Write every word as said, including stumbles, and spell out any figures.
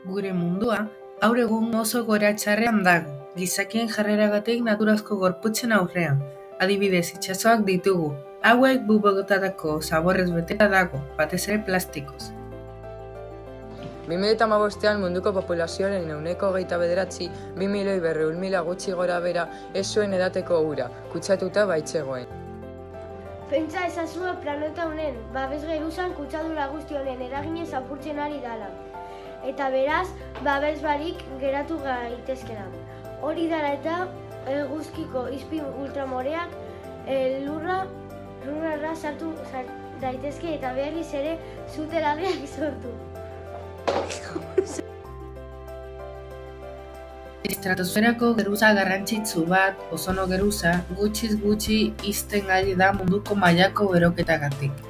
Gure mundua, gaur egun oso egoera txarrean dago, gizakien jarreragatik naturazko gorputzen aurrean. Adibidez, itsasoak ditugu, hauek bubotatako zaborrez beteta dago, batez ere plastikoz. bi mila hamabostean munduko populazioaren ehuneko hogeita bederatzi, bi milioi berrehun mila gutxi gora bera ez zuen edateko ura, kutsatuta baitzegoen. Pentsa ezazua planeta honen, babes geruzan kutsadura guzti honen eraginez apurtzen ari dala. Eta beraz, babes barik geratu gaitezkela. Hori dara eta eguzkiko izpi ultramoreak e, lurra, lurrara sartu daitezke eta berriz ere sute larriak sortu. Estratosferako geruza garrantzitsu bat, ozono geruza, gutxiz gutxi ixten ari da munduko mailako beroketagatik.